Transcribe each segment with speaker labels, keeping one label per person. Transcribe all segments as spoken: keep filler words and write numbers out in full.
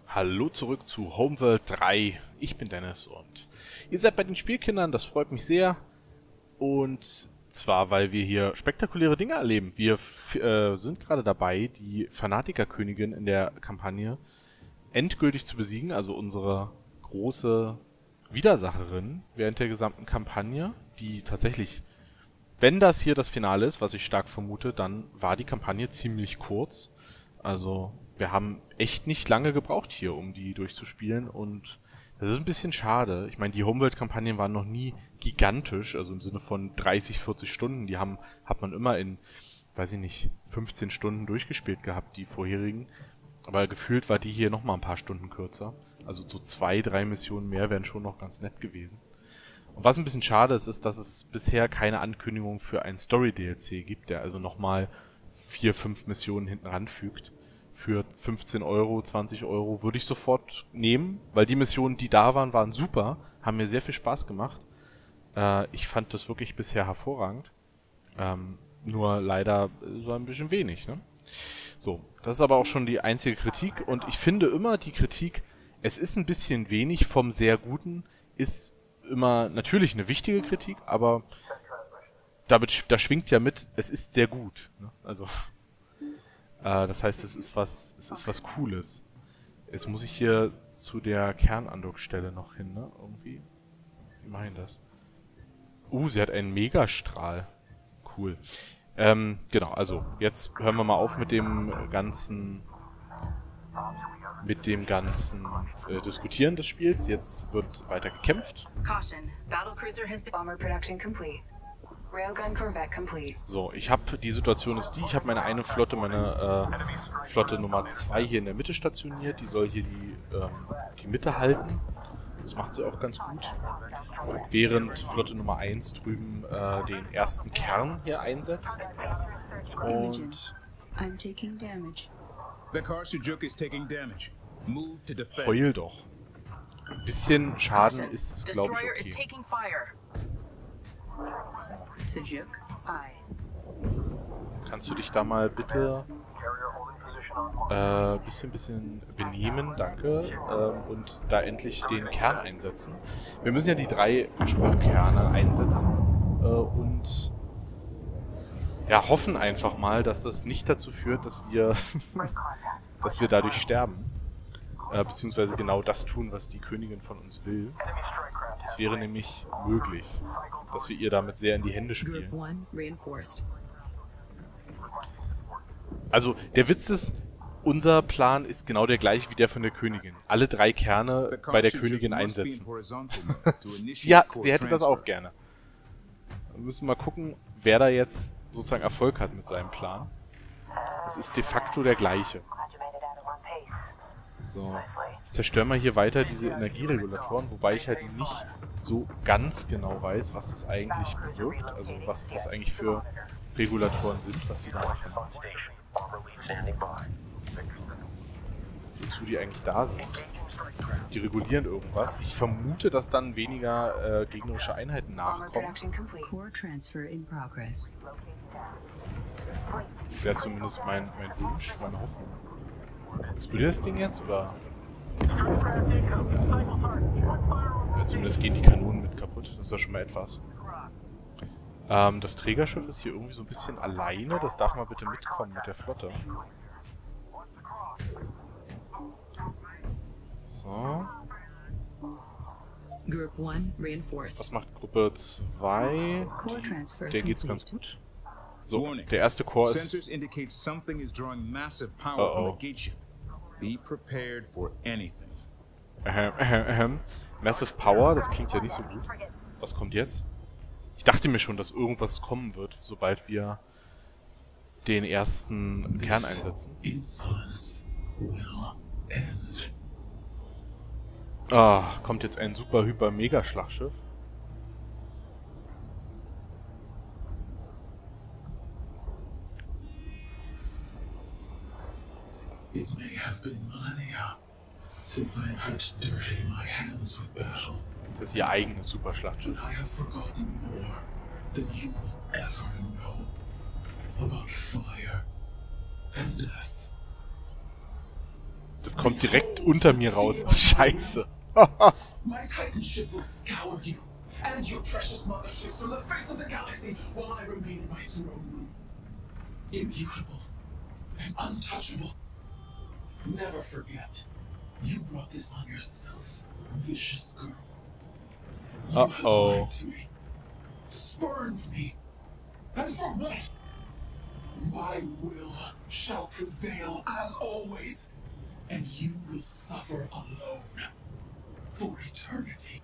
Speaker 1: Hallo zurück zu Homeworld drei. Ich bin Dennis und ihr seid bei den Spielkindern, das freut mich sehr. Und zwar, weil wir hier spektakuläre Dinge erleben. Wir äh, sind gerade dabei, die Fanatikerkönigin in der Kampagne endgültig zu besiegen, also unsere große Widersacherin während der gesamten Kampagne, die tatsächlich, wenn das hier das Finale ist, was ich stark vermute, dann war die Kampagne ziemlich kurz. Also wir haben echt nicht lange gebraucht hier, um die durchzuspielen, und das ist ein bisschen schade. Ich meine, die Homeworld-Kampagnen waren noch nie gigantisch, also im Sinne von dreißig, vierzig Stunden. Die haben hat man immer in, weiß ich nicht, fünfzehn Stunden durchgespielt gehabt, die vorherigen. Aber gefühlt war die hier nochmal ein paar Stunden kürzer. Also so zwei, drei Missionen mehr wären schon noch ganz nett gewesen. Und was ein bisschen schade ist, ist, dass es bisher keine Ankündigung für ein Story-D L C gibt, der also nochmal vier, fünf Missionen hinten ranfügt. Für fünfzehn Euro, zwanzig Euro würde ich sofort nehmen, weil die Missionen, die da waren, waren super, haben mir sehr viel Spaß gemacht. Äh, ich fand das wirklich bisher hervorragend. Ähm, nur leider so ein bisschen wenig, ne? So, das ist aber auch schon die einzige Kritik, und ich finde immer die Kritik, es ist ein bisschen wenig vom sehr Guten, ist immer natürlich eine wichtige Kritik, aber damit, da schwingt ja mit, es ist sehr gut, ne? Also Äh, das heißt, es ist was, es ist was Cooles. Jetzt muss ich hier zu der Kernandockstelle noch hin, ne? Irgendwie. Wie mache ich das? Uh, sie hat einen Megastrahl. Cool. Ähm, genau, also, jetzt hören wir mal auf mit dem ganzen mit dem ganzen äh, Diskutieren des Spiels. Jetzt wird weiter gekämpft.
Speaker 2: Caution. Battlecruiser has bomber production complete. Railgun Corvette complete.
Speaker 1: So, ich habe, die Situation ist die, ich habe meine eine Flotte, meine äh, Flotte Nummer zwei hier in der Mitte stationiert. Die soll hier die, ähm, die Mitte halten. Das macht sie auch ganz gut. Während Flotte Nummer eins drüben äh, den ersten Kern hier einsetzt. Und heul doch. Ein bisschen Schaden ist, glaube ich, okay.
Speaker 2: Sejuk, I.
Speaker 1: Kannst du dich da mal bitte äh, bisschen, bisschen benehmen, danke, ähm, und da endlich den Kern einsetzen. Wir müssen ja die drei Sprungkerne einsetzen äh, und ja, hoffen einfach mal, dass das nicht dazu führt, dass wir, dass wir dadurch sterben. Äh, beziehungsweise genau das tun, was die Königin von uns will. Das wäre nämlich möglich, dass wir ihr damit sehr in die Hände spielen. Also, der Witz ist, unser Plan ist genau der gleiche wie der von der Königin. Alle drei Kerne bei der Königin einsetzen. sie, hat, sie hätte das auch gerne. Wir müssen mal gucken, wer da jetzt sozusagen Erfolg hat mit seinem Plan. Es ist de facto der gleiche. So, ich zerstöre mal hier weiter diese Energieregulatoren, wobei ich halt nicht so ganz genau weiß, was das eigentlich bewirkt, also was das eigentlich für Regulatoren sind, was sie da machen. Wozu die eigentlich da sind. Die regulieren irgendwas. Ich vermute, dass dann weniger äh, gegnerische Einheiten nachkommen. Das wäre zumindest mein, mein Wunsch, meine Hoffnung. Explodiert das Ding jetzt, oder? Ja, zumindest gehen die Kanonen mit kaputt. Das ist ja schon mal etwas. Ähm, das Trägerschiff ist hier irgendwie so ein bisschen alleine. Das darf mal bitte mitkommen mit der Flotte. So. Was macht Gruppe zwei? Die, der geht's ganz gut. So, der erste Core ist... Oh oh. Ahem, ahem, ahem. Massive Power, das klingt ja nicht so gut. Was kommt jetzt? Ich dachte mir schon, dass irgendwas kommen wird, sobald wir den ersten Kern einsetzen. Ah, kommt jetzt ein super hyper mega Schlachtschiff.
Speaker 3: It may have been millennia since I had dirtied my hands with battle.
Speaker 1: Das ist ihr eigenes super Schlachtschiff.
Speaker 3: But I have forgotten more than you will ever know about fire and death.
Speaker 1: Das kommt direkt unter mir raus. Scheiße.
Speaker 3: My Titan ship will scour you and your precious motherships from the face of the galaxy while I remain in my throne room. Immutable and untouchable. Never forget, you brought this on yourself, vicious girl. You have
Speaker 1: Uh-oh.
Speaker 3: lied to me, spurned me, and for what? My will shall prevail as always, and you will suffer alone for eternity.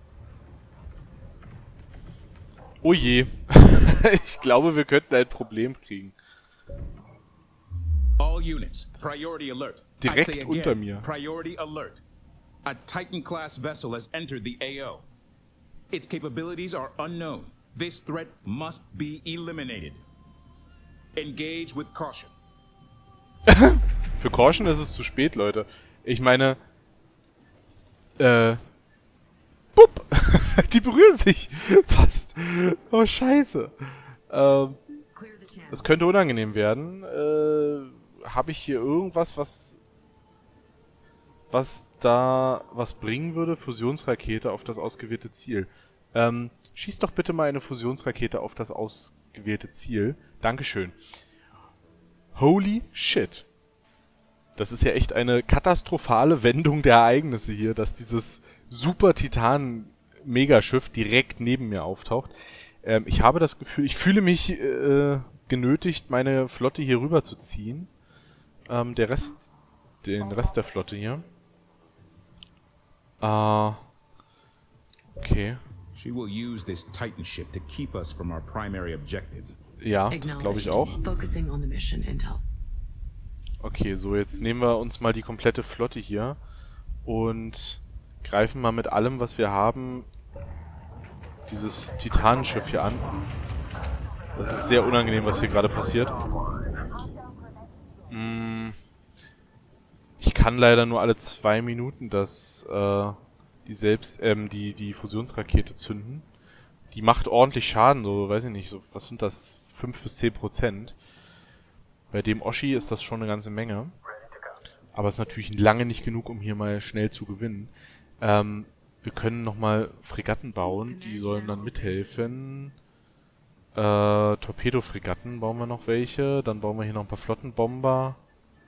Speaker 1: Oh je. Ich glaube, wir könnten ein Problem kriegen.
Speaker 4: All units, priority alert.
Speaker 1: Direkt
Speaker 4: I say
Speaker 1: unter
Speaker 4: again,
Speaker 1: mir.
Speaker 4: Priority alert. A Titan-class vessel has entered the A O. Its capabilities are unknown. This threat must be eliminated. Engage with caution.
Speaker 1: Für Caution ist es zu spät, Leute. Ich meine... Äh... Bupp! Die berühren sich fast. Oh, scheiße. Ähm... Es könnte unangenehm werden. Äh... Habe ich hier irgendwas, was... was da was bringen würde? Fusionsrakete auf das ausgewählte Ziel. Ähm... Schieß doch bitte mal eine Fusionsrakete auf das ausgewählte Ziel. Dankeschön. Holy shit. Das ist ja echt eine katastrophale Wendung der Ereignisse hier, dass dieses Super-Titan-Megaschiff direkt neben mir auftaucht. Ähm, ich habe das Gefühl, ich fühle mich äh, genötigt, meine Flotte hier rüber zu ziehen. Ähm, der Rest, den Rest der Flotte hier. Ah, uh, okay.
Speaker 4: She will use this Titan ship to keep us from our primary objective.
Speaker 1: Ja, das glaube ich auch.
Speaker 5: Focusing on the mission, Intel.
Speaker 1: Okay, so jetzt nehmen wir uns mal die komplette Flotte hier und greifen mal mit allem, was wir haben, dieses Titanenschiff hier an. Das ist sehr unangenehm, was hier gerade passiert. Hm. Ich kann leider nur alle zwei Minuten das, äh, die selbst, ähm, die, die Fusionsrakete zünden. Die macht ordentlich Schaden, so, weiß ich nicht, so, was sind das, fünf bis zehn Prozent. Bei dem Oshi ist das schon eine ganze Menge. Aber es ist natürlich lange nicht genug, um hier mal schnell zu gewinnen. Ähm, wir können nochmal Fregatten bauen, die sollen dann mithelfen. Äh, Torpedo-Fregatten bauen wir noch welche. Dann bauen wir hier noch ein paar Flottenbomber.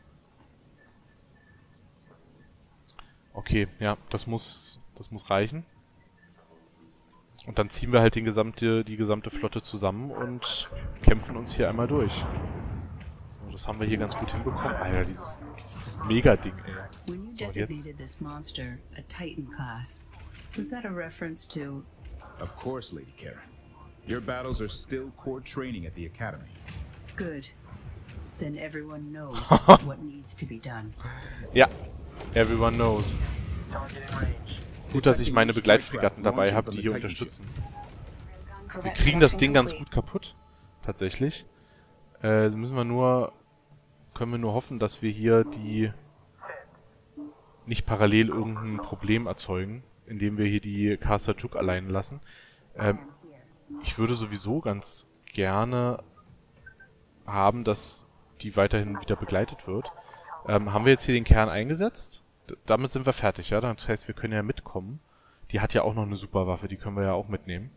Speaker 1: Okay, ja, das muss, das muss reichen. Und dann ziehen wir halt den gesamte, die gesamte Flotte zusammen und kämpfen uns hier einmal durch. So, das haben wir hier ganz gut hinbekommen. Alter, dieses, dieses Mega-Ding, ey.
Speaker 6: When you
Speaker 1: So, jetzt.
Speaker 6: designated this monster a Titan class, was that a reference to?
Speaker 4: Of course, Lady Karen. Your battles are still core training at the Academy.
Speaker 6: Good. Then everyone knows what needs to be done.
Speaker 1: Ja, everyone knows. Gut, dass ich meine Begleitfregatten dabei habe, die hier unterstützen. Wir kriegen das Ding ganz gut kaputt. Tatsächlich. Äh, müssen wir nur... Können wir nur hoffen, dass wir hier die... nicht parallel irgendein Problem erzeugen, indem wir hier die Kar Seljuk allein lassen. Ähm, ich würde sowieso ganz gerne haben, dass die weiterhin wieder begleitet wird. Ähm, haben wir jetzt hier den Kern eingesetzt? D- damit sind wir fertig, ja? Das heißt, wir können ja mitkommen. Die hat ja auch noch eine Superwaffe, die können wir ja auch mitnehmen.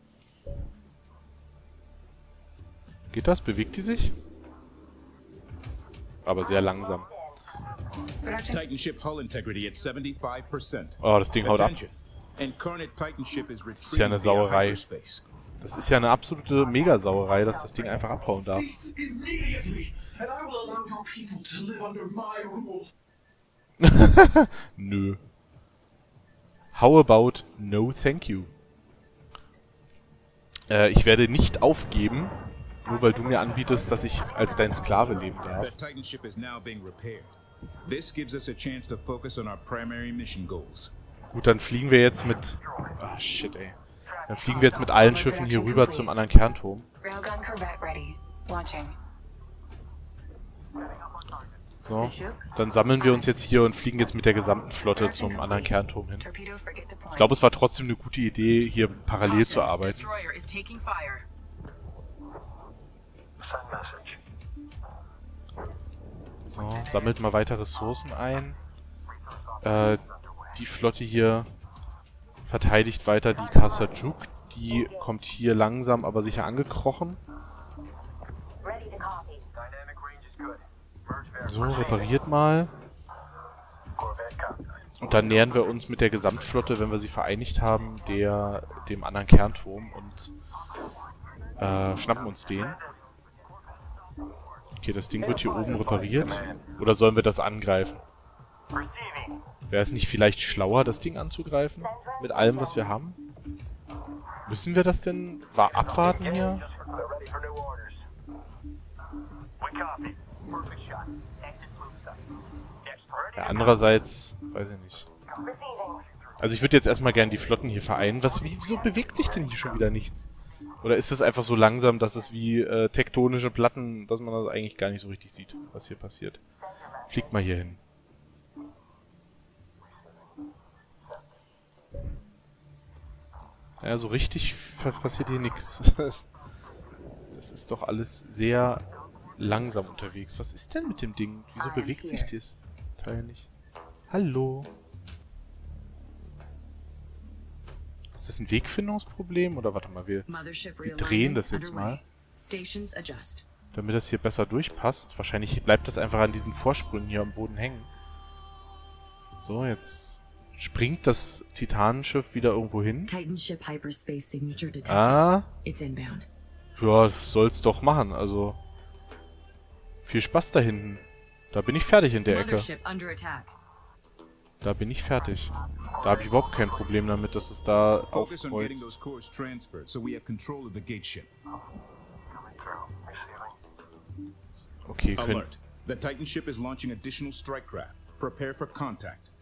Speaker 1: Geht das? Bewegt die sich? Aber sehr langsam.
Speaker 4: Titan ship hull integrity at seventy-five percent.
Speaker 1: Oh, das Ding haut ab.
Speaker 4: Attention. Incarnate Titan ship is
Speaker 1: ist ja eine
Speaker 4: retreating via
Speaker 1: Sauerei.
Speaker 4: hyperspace.
Speaker 1: Das ist ja eine absolute Megasauerei, dass das Ding einfach abhauen darf.
Speaker 3: Cease immediately, and I will allow your people to live under my rule.
Speaker 1: Nö. How about no thank you? Äh, ich werde nicht aufgeben, nur weil du mir anbietest, dass ich als dein Sklave leben darf.
Speaker 4: The Titan ship is now being repaired. This gives us a chance to focus on our primary mission goals.
Speaker 1: Gut, dann fliegen wir jetzt mit... Ah, shit, ey. Dann fliegen wir jetzt mit allen Schiffen hier rüber zum anderen Kernturm.
Speaker 2: Railgun Corvette ready. Launching.
Speaker 1: So, dann sammeln wir uns jetzt hier und fliegen jetzt mit der gesamten Flotte zum anderen Kernturm hin.
Speaker 2: Torpedo frigate deployed.
Speaker 1: Ich glaube, es war trotzdem eine gute Idee, hier parallel zu arbeiten.
Speaker 2: Destroyer is taking fire.
Speaker 1: So, sammelt mal weiter Ressourcen ein. Äh, die Flotte hier verteidigt weiter die Kassajuk. Die kommt hier langsam, aber sicher angekrochen. So, repariert mal. Und dann nähern wir uns mit der Gesamtflotte, wenn wir sie vereinigt haben, der dem anderen Kernturm und äh, schnappen uns den. Okay, das Ding wird hier oben repariert. Oder sollen wir das angreifen? Wäre es nicht vielleicht schlauer, das Ding anzugreifen? Mit allem, was wir haben? Müssen wir das denn war abwarten hier? Ja, andererseits, weiß ich nicht. Also ich würde jetzt erstmal gerne die Flotten hier vereinen. Was, wieso bewegt sich denn hier schon wieder nichts? Oder ist es einfach so langsam, dass es wie äh, tektonische Platten, dass man das eigentlich gar nicht so richtig sieht, was hier passiert? Fliegt mal hier hin. Ja, so richtig passiert hier nichts. Das ist doch alles sehr langsam unterwegs. Was ist denn mit dem Ding? Wieso bewegt sich das Teil nicht? Hallo? Ist das ein Wegfindungsproblem? Oder warte mal, wir, wir drehen das jetzt mal. Damit das hier besser durchpasst. Wahrscheinlich bleibt das einfach an diesen Vorsprüngen hier am Boden hängen. So, jetzt springt das Titanenschiff wieder irgendwo hin. Ah. Ja, soll's doch machen. Also, viel Spaß da hinten. Da bin ich fertig in der Ecke. Da bin ich fertig. Da habe ich überhaupt kein Problem damit, dass es da aufkreuzt. Okay, können...
Speaker 4: The Titan ship is launching additional strike craft. Prepare for contact.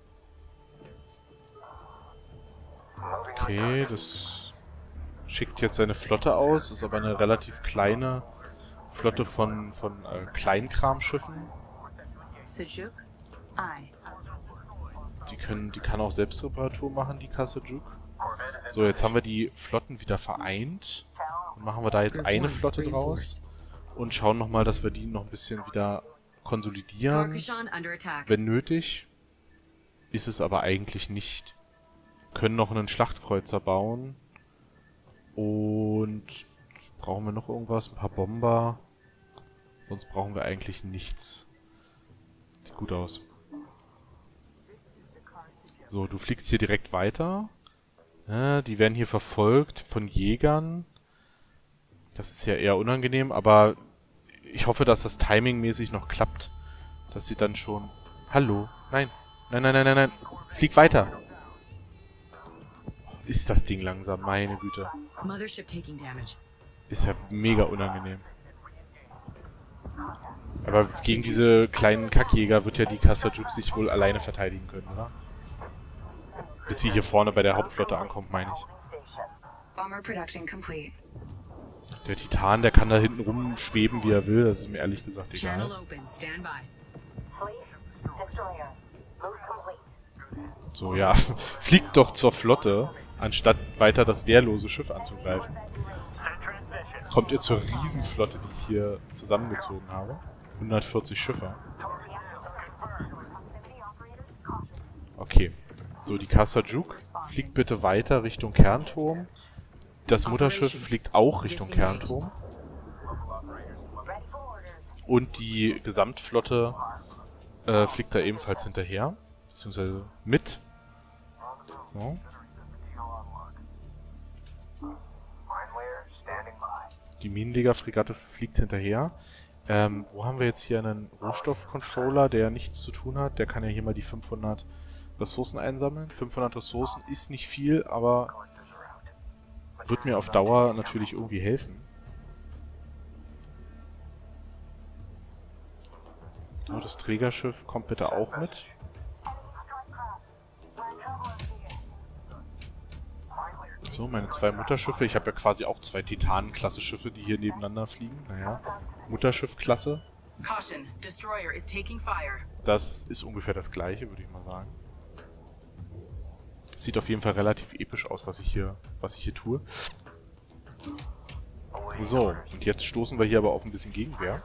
Speaker 1: Okay, das schickt jetzt seine Flotte aus. Ist aber eine relativ kleine Flotte von, von äh, Kleinkramschiffen.
Speaker 6: Sujuk, I.
Speaker 1: Die können, die kann auch Selbstreparatur machen, die Kassajuk. So, jetzt haben wir die Flotten wieder vereint. Dann machen wir da jetzt eine Flotte draus. Und schauen nochmal, dass wir die noch ein bisschen wieder konsolidieren. Wenn nötig. Ist es aber eigentlich nicht. Wir können noch einen Schlachtkreuzer bauen. Und brauchen wir noch irgendwas? Ein paar Bomber. Sonst brauchen wir eigentlich nichts. Sieht gut aus. So, du fliegst hier direkt weiter. Ja, die werden hier verfolgt von Jägern. Das ist ja eher unangenehm, aber ich hoffe, dass das timingmäßig noch klappt. Dass sie dann schon... Hallo? Nein. Nein, nein, nein, nein, nein. Flieg weiter. Ist das Ding langsam, meine Güte. Ist ja mega unangenehm. Aber gegen diese kleinen Kackjäger wird ja die Kassajuk sich wohl alleine verteidigen können, oder? Bis sie hier vorne bei der Hauptflotte ankommt, meine ich. Der Titan, der kann da hinten rumschweben, wie er will. Das ist mir ehrlich gesagt egal. So, ja. Fliegt doch zur Flotte, anstatt weiter das wehrlose Schiff anzugreifen. Kommt ihr zur Riesenflotte, die ich hier zusammengezogen habe. hundertvierzig Schiffe. Okay. So, die Kassajuk fliegt bitte weiter Richtung Kernturm. Das Mutterschiff fliegt auch Richtung Kernturm. Und die Gesamtflotte äh, fliegt da ebenfalls hinterher. Beziehungsweise mit. So. Die Minenleger-Fregatte fliegt hinterher. Ähm, wo haben wir jetzt hier einen Rohstoffcontroller, der nichts zu tun hat? Der kann ja hier mal die fünfhundert Ressourcen einsammeln. fünfhundert Ressourcen ist nicht viel, aber wird mir auf Dauer natürlich irgendwie helfen. So, das Trägerschiff kommt bitte auch mit. So, meine zwei Mutterschiffe. Ich habe ja quasi auch zwei Titan-Klasse-Schiffe, die hier nebeneinander fliegen. Naja, Mutterschiff-Klasse. Das ist ungefähr das gleiche, würde ich mal sagen. Sieht auf jeden Fall relativ episch aus, was ich hier, was ich hier tue. So, und jetzt stoßen wir hier aber auf ein bisschen Gegenwehr.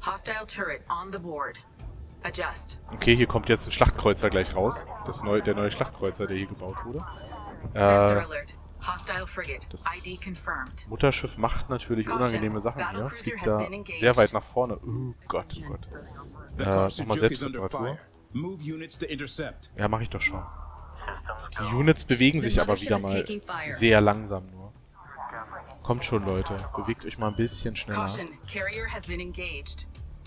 Speaker 2: Hostile turret on the board. Adjust.
Speaker 1: Okay, hier kommt jetzt ein Schlachtkreuzer gleich raus. Das neue, der neue Schlachtkreuzer, der hier gebaut wurde.
Speaker 2: Sensor
Speaker 1: Äh,
Speaker 2: alert. Hostile frigate.
Speaker 1: das
Speaker 2: I D confirmed.
Speaker 1: Mutterschiff macht natürlich unangenehme Sachen hier. Fliegt da sehr weit nach vorne. Oh Gott, oh Gott.
Speaker 4: The
Speaker 1: Äh,
Speaker 4: Carson
Speaker 1: nochmal
Speaker 4: Juke is under
Speaker 1: Selbstreparatur.
Speaker 4: fire. Move units to intercept.
Speaker 1: Ja, mache ich doch schon. Die Units bewegen sich aber wieder mal sehr langsam nur. Kommt schon, Leute. Bewegt euch mal ein bisschen schneller.
Speaker 2: Caution. Carrier has been engaged.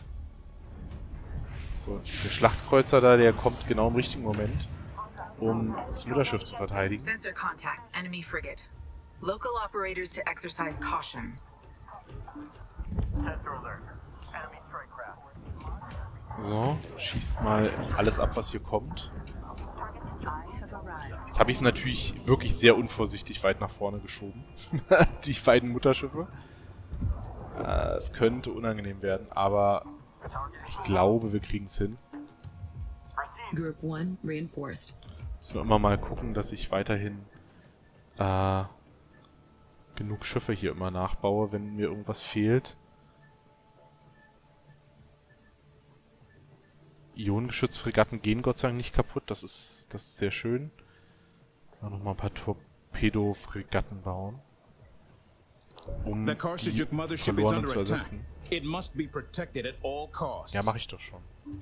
Speaker 1: So, der Schlachtkreuzer da, der kommt genau im richtigen Moment, um das Mutterschiff zu verteidigen.
Speaker 2: Sensor contact. Enemy frigate. Local operators to exercise caution.
Speaker 1: So, schießt mal alles ab, was hier kommt. Jetzt habe ich es natürlich wirklich sehr unvorsichtig weit nach vorne geschoben. Die beiden Mutterschiffe. Äh, es könnte unangenehm werden, aber ich glaube, wir kriegen es hin.
Speaker 5: Group one reinforced.
Speaker 1: Müssen wir immer mal gucken, dass ich weiterhin äh, genug Schiffe hier immer nachbaue, wenn mir irgendwas fehlt. Ionengeschützfregatten gehen Gott sei Dank nicht kaputt, das ist, das ist sehr schön. Noch mal ein paar Torpedo-Fregatten bauen, um
Speaker 4: The Carson
Speaker 1: die
Speaker 4: Juke mothership is
Speaker 1: verlorenen
Speaker 4: under
Speaker 1: zu
Speaker 4: attack.
Speaker 1: ersetzen.
Speaker 4: It must be protected at all costs.
Speaker 1: Ja, mache ich doch schon.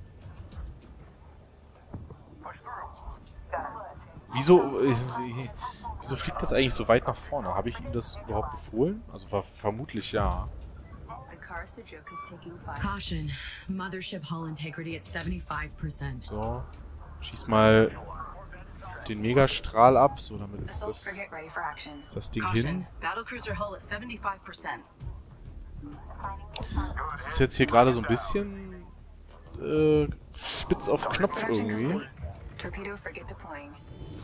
Speaker 1: Wieso, äh, wieso fliegt das eigentlich so weit nach vorne? Habe ich ihm das überhaupt befohlen? Also war vermutlich ja.
Speaker 6: The Carson Juke is taking fire.
Speaker 5: Caution. Mothership hull integrity at seventy-five percent.
Speaker 1: So, schieß mal den Megastrahl ab, so damit ist
Speaker 2: Missile
Speaker 1: das,
Speaker 2: frigate ready for action.
Speaker 1: das Ding
Speaker 2: Caution.
Speaker 1: hin.
Speaker 2: Battlecruiser hull at seventy-five percent.
Speaker 1: Das ist jetzt hier gerade so ein bisschen äh, spitz auf Knopf
Speaker 2: Production
Speaker 1: irgendwie.
Speaker 2: complete. Torpedo frigate deploying.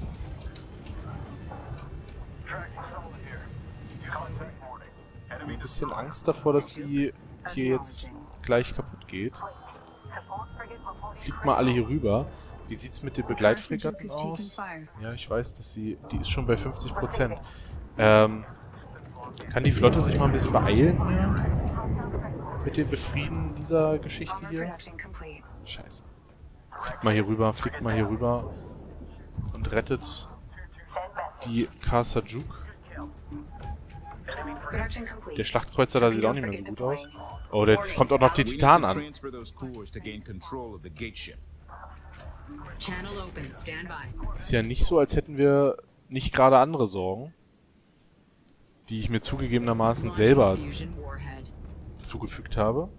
Speaker 1: Ein bisschen Angst davor, dass die hier jetzt gleich kaputt geht. Fliegt mal alle hier rüber. Wie sieht's mit den Begleitfregatten aus? Ja, ich weiß, dass sie... Die ist schon bei fünfzig Prozent. Ähm... Kann die Flotte sich mal ein bisschen beeilen hier? Mit dem Befrieden dieser Geschichte
Speaker 2: Bomber
Speaker 1: hier?
Speaker 2: production complete.
Speaker 1: Scheiße. Fliegt mal hier rüber, fliegt mal hier rüber. Und rettet die Carson Juke.
Speaker 2: Production complete.
Speaker 1: Der Schlachtkreuzer da sieht auch nicht mehr so gut aus. Oh, jetzt kommt auch noch die Titan
Speaker 4: We need to
Speaker 1: an.
Speaker 4: transfer those cores to gain control of the gate ship.
Speaker 5: Channel open. Stand by.
Speaker 1: Ist ja nicht so, als hätten wir nicht gerade andere Sorgen, die ich mir zugegebenermaßen selber
Speaker 5: Fusion warhead.
Speaker 1: zugefügt habe.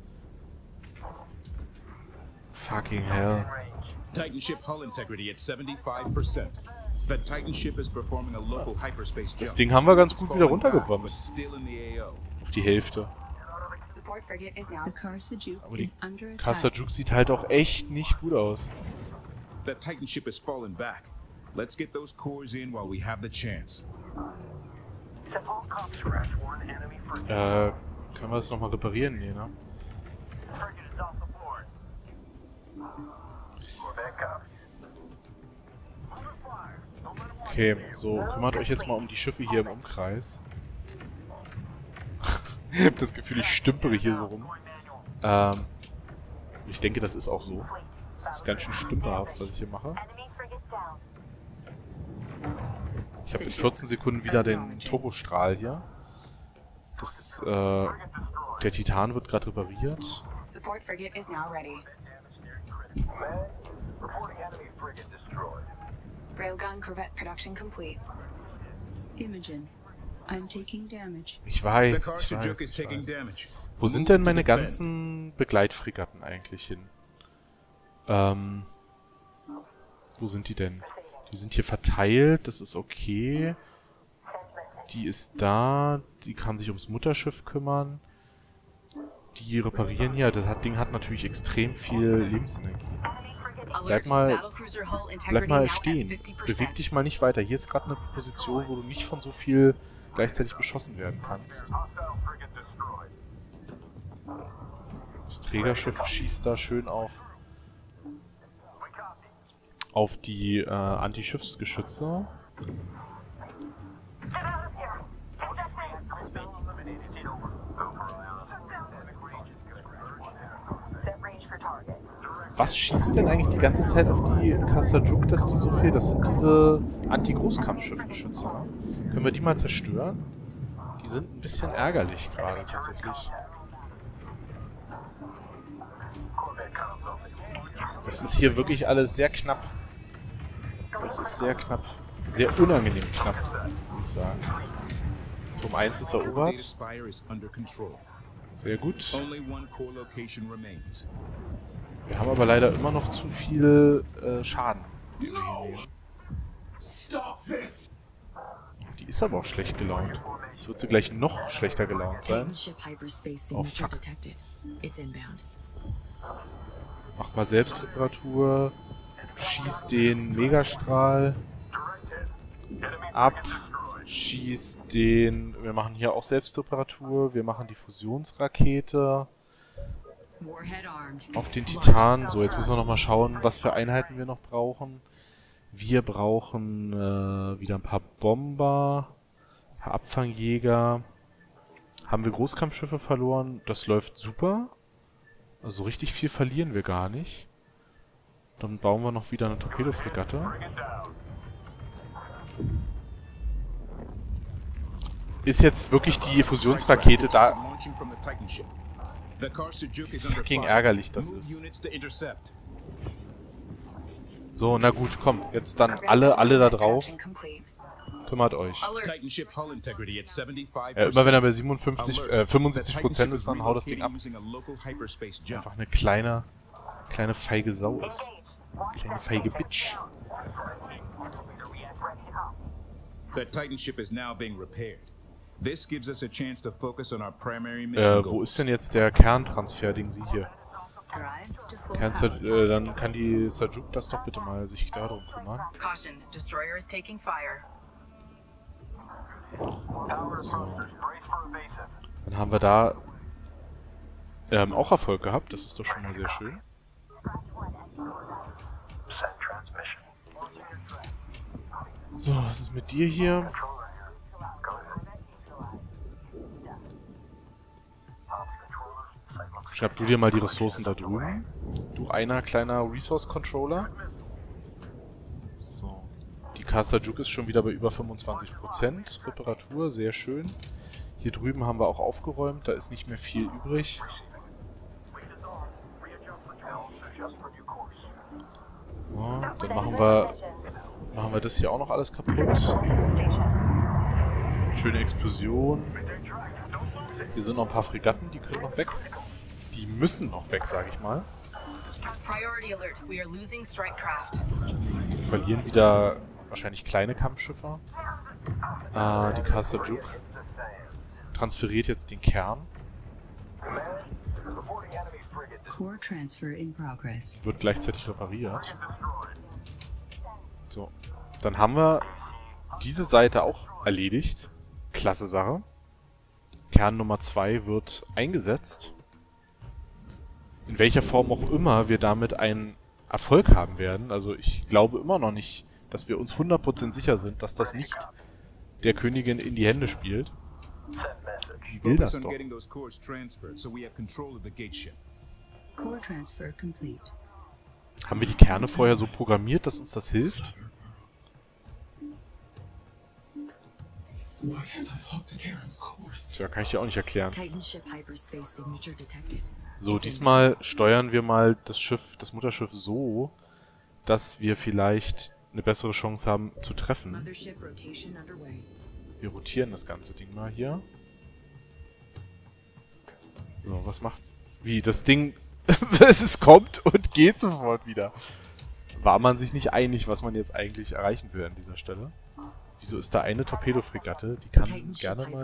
Speaker 1: Fucking hell.
Speaker 4: Titan ship hull integrity at seventy-five percent. The Titan ship is performing a local hyperspace jump.
Speaker 1: Das Ding haben wir ganz
Speaker 4: It's
Speaker 1: gut wieder
Speaker 4: falling back, but
Speaker 1: runtergewumst.
Speaker 4: still in the A O.
Speaker 1: Auf die Hälfte.
Speaker 2: Support frigate is now.
Speaker 6: The Carson Juke
Speaker 1: Aber die
Speaker 6: is under attack.
Speaker 1: Carson Juke sieht halt auch echt nicht gut aus.
Speaker 4: The Titan ship is falling back. Let's get those cores in while we have the chance.
Speaker 1: Äh, können wir das nochmal reparieren? Nee, ne? Okay, so, kümmert euch jetzt mal um die Schiffe hier im Umkreis. Ich hab das Gefühl, ich stümpere hier so rum. Ähm, ich denke, das ist auch so. Das ist ganz schön stümperhaft, was ich hier mache. Ich habe in vierzehn Sekunden wieder den Turbostrahl hier. Das, äh, der Titan wird gerade repariert.
Speaker 2: Support frigate is now ready. Railgun corvette production complete.
Speaker 6: Imogen, I'm taking damage.
Speaker 1: Ich
Speaker 4: The
Speaker 1: weiß, ich
Speaker 4: Carson Juke
Speaker 1: weiß,
Speaker 4: is
Speaker 1: ich
Speaker 4: taking
Speaker 1: weiß.
Speaker 4: damage.
Speaker 1: Wo sind denn meine ganzen Begleitfregatten eigentlich hin? Ähm, wo sind die denn? Die sind hier verteilt, das ist okay. Die ist da, die kann sich ums Mutterschiff kümmern. Die reparieren hier, das hat- Ding hat natürlich extrem viel Lebensenergie. Bleib mal,
Speaker 2: Battlecruiser hull integrity
Speaker 1: bleib
Speaker 2: now
Speaker 1: mal
Speaker 2: at
Speaker 1: stehen.
Speaker 2: fifty percent.
Speaker 1: Beweg dich mal nicht weiter. Hier ist gerade eine Position, wo du nicht von so viel gleichzeitig beschossen werden kannst. Das Trägerschiff schießt da schön auf auf die äh, Anti-Schiffsgeschütze. Was schießt denn eigentlich die ganze Zeit auf die Kasajuk, dass die so viel... Das sind diese Anti-Großkampfschiffenschütze, ne? Können wir die mal zerstören? Die sind ein bisschen ärgerlich gerade tatsächlich. Das ist hier wirklich alles sehr knapp. Das ist sehr knapp. Sehr unangenehm knapp, würde ich sagen. Turm eins ist erobert. Sehr gut. Wir haben aber leider immer noch zu viel äh, Schaden. Die ist aber auch schlecht gelaunt. Jetzt wird sie gleich noch schlechter gelaunt sein. Oh fuck. Mach mal Selbstreparatur. Schieß den Megastrahl ab. Schieß den... Wir machen hier auch Selbstreparatur. Wir machen die Fusionsrakete auf den Titan. So, jetzt müssen wir nochmal schauen, was für Einheiten wir noch brauchen. Wir brauchen äh, wieder ein paar Bomber, ein paar Abfangjäger. Haben wir Großkampfschiffe verloren? Das läuft super. Also richtig viel verlieren wir gar nicht. Dann bauen wir noch wieder eine Torpedofregatte. Ist jetzt wirklich die Fusionsrakete da... Wie fucking ärgerlich das ist. So, na gut, komm. Jetzt dann alle, alle da drauf. Kümmert euch. Ja, immer wenn er bei siebenundfünfzig, äh, fünfundsiebzig Prozent ist, dann haut das Ding ab. Das ist einfach eine kleine, kleine feige Sau ist. Kleine feige Bitch.
Speaker 4: That Titan ship is now being repaired. This gives us a chance to focus on our primary
Speaker 1: Äh,
Speaker 4: mission
Speaker 1: wo ist denn jetzt der Kerntransfer, den sie hier? Kern, äh, dann kann die Sajuk das doch bitte mal sich darum kümmern. So. Dann haben wir da ähm, auch Erfolg gehabt, das ist doch schon mal sehr schön. So, was ist mit dir hier? Schnapp du dir mal die Ressourcen da drüben. Du einer kleiner Resource-Controller. So. Die Kasajuk ist schon wieder bei über fünfundzwanzig Prozent. Reparatur, sehr schön. Hier drüben haben wir auch aufgeräumt, da ist nicht mehr viel übrig. So, dann machen wir, machen wir das hier auch noch alles kaputt. Schöne Explosion. Hier sind noch ein paar Fregatten, die können noch weg. Die müssen noch weg, sage ich mal. Wir verlieren wieder wahrscheinlich kleine Kampfschiffe. Äh, die Kasajuk transferiert jetzt den Kern.
Speaker 6: Core transfer in progress.
Speaker 1: Wird gleichzeitig repariert. So. Dann haben wir diese Seite auch erledigt. Klasse Sache. Kern Nummer zwei wird eingesetzt. In welcher Form auch immer wir damit einen Erfolg haben werden. Also ich glaube immer noch nicht, dass wir uns hundert Prozent sicher sind, dass das nicht der Königin in die Hände spielt. Die will das doch.
Speaker 6: Core transfer complete.
Speaker 1: Haben wir die Kerne vorher so programmiert, dass uns das hilft? Tja, kann ich dir auch nicht erklären. So, diesmal steuern wir mal das Schiff, das Mutterschiff so, dass wir vielleicht eine bessere Chance haben zu treffen. Wir rotieren das ganze Ding mal hier. So, was macht... Wie, das Ding... es kommt und geht sofort wieder. War man sich nicht einig, was man jetzt eigentlich erreichen will an dieser Stelle? Wieso ist da eine Torpedofregatte? Die kann gerne mal...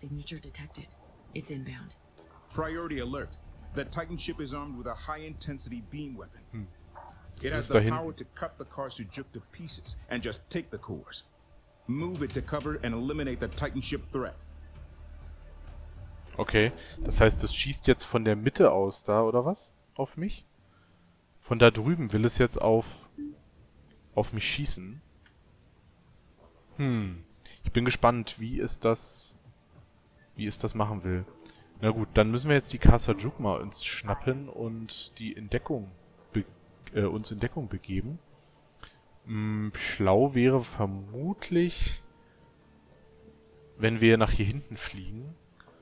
Speaker 4: Priority alert. That Titan ship is armed with a high-intensity beam weapon.
Speaker 1: Hm.
Speaker 4: It has the power to cut the Karsajuk to pieces and just take the cores. Move it to cover and eliminate the Titan ship threat.
Speaker 1: Okay, das heißt, es schießt jetzt von der Mitte aus da, oder was? Auf mich? Von da drüben will es jetzt auf... auf mich schießen. Hm. Ich bin gespannt, wie es das... wie es das machen will. Na gut, dann müssen wir jetzt die Kasajuk mal uns schnappen und die in Deckung be äh, uns in Deckung begeben. Hm, schlau wäre vermutlich, wenn wir nach hier hinten fliegen.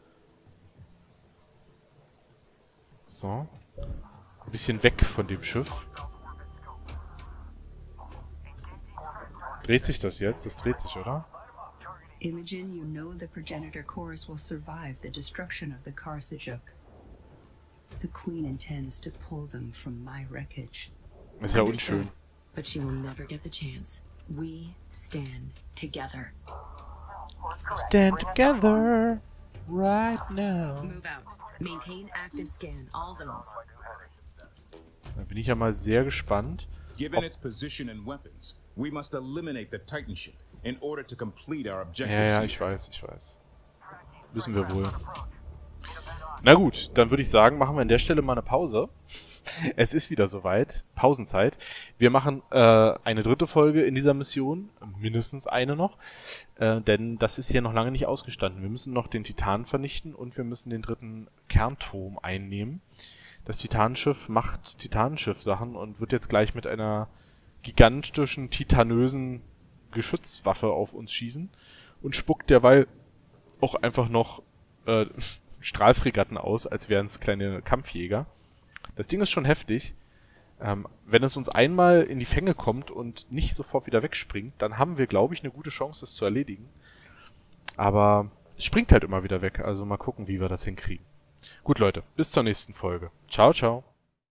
Speaker 1: So. Ein bisschen weg von dem Schiff. Dreht sich das jetzt? Das dreht sich, oder?
Speaker 6: Imogen, you know the progenitor cores will survive the destruction of the Karsajuk. The Queen intends to pull them from my wreckage.
Speaker 1: Ist ja unschön.
Speaker 5: But she will never get the chance. We stand together.
Speaker 1: Stand together right now.
Speaker 5: Move out. Maintain active scan. All zones.
Speaker 1: Da bin ich ja mal sehr gespannt.
Speaker 4: Given its position and weapons, we must eliminate the Titan ship in order to complete our objectives.
Speaker 1: Ja, ja, ich weiß, ich weiß. Wissen wir wohl. Na gut, dann würde ich sagen, machen wir an der Stelle mal eine Pause. Es ist wieder soweit. Pausenzeit. Wir machen äh, eine dritte Folge in dieser Mission. Mindestens eine noch. Äh, denn das ist hier noch lange nicht ausgestanden. Wir müssen noch den Titan vernichten und wir müssen den dritten Kernturm einnehmen. Das Titanenschiff macht Titanenschiff-Sachen und wird jetzt gleich mit einer gigantischen, titanösen Geschützwaffe auf uns schießen. Und spuckt derweil auch einfach noch äh, Strahlfregatten aus, als wären es kleine Kampfjäger. Das Ding ist schon heftig. Ähm, wenn es uns einmal in die Fänge kommt und nicht sofort wieder wegspringt, dann haben wir, glaube ich, eine gute Chance, das zu erledigen. Aber es springt halt immer wieder weg. Also mal gucken, wie wir das hinkriegen. Gut, Leute, bis zur nächsten Folge. Ciao, ciao.